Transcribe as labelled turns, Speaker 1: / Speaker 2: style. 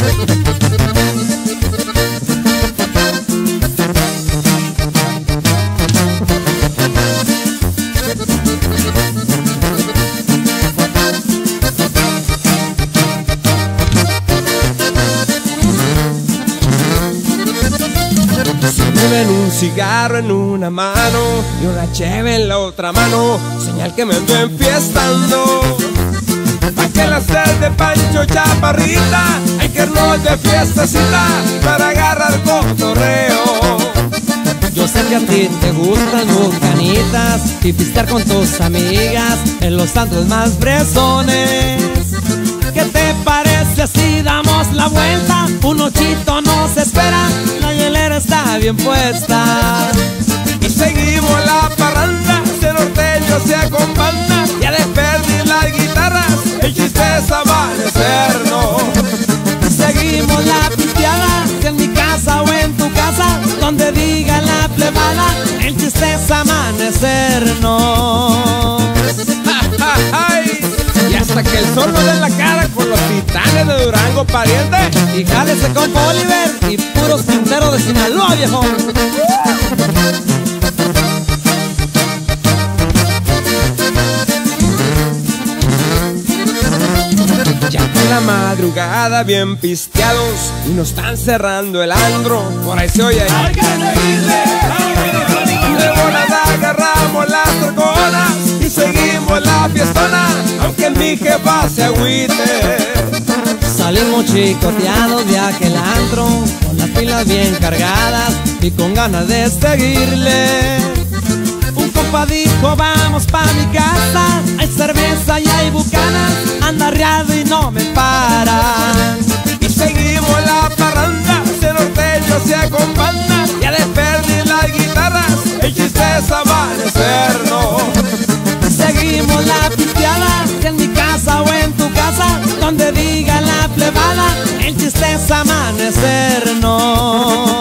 Speaker 1: Ven un cigarro en una mano y una cheve en la otra mano, señal que me ando enfiestando. Pa' que la sed de Pancho Chaparrita, hay que irnos de fiestecita para agarrar cotorreo.
Speaker 2: Yo sé que a ti te gustan bucanitas y pistear con tus amigas en los santos más fresones. ¿Qué te parece si damos la vuelta? Un ochito nos espera, la hielera está bien puesta.
Speaker 1: Y seguimos la parranda, de norteño sea con banda, y a despedir las guitarras, el chiste es amanecernos.
Speaker 2: Seguimos la pisteada, si en mi casa o en tu casa, donde diga la plebada, el chiste es amanecernos.
Speaker 1: ¡Ay! Y hasta que el sol nos dé en la cara con los titanes de Durango, pariente.
Speaker 2: Y jálese con Oliver y puros Quinteros de Sinaloa, viejo.
Speaker 1: Ya que la madrugada bien pisteados y nos están cerrando el andro, por ahí se oye ¡hay que seguirle! De volada agarramos las troconas y seguimos la fiestona, aunque mi jefa se agüite.
Speaker 2: Salimos chicoteados de aquel antro, con las pilas bien cargadas y con ganas de seguirle. Un compa dijo vamos pa' mi casa, hay cerveza y hay bucanas, anda arriado y no me paran.
Speaker 1: Y seguimos la parranda, de norteño sea con banda, y a despedir las guitarras, el chiste es amanecernos.
Speaker 2: Seguimos la pisteada, si en mi casa o en tu casa, donde diga la plebada, el chiste es amanecernos.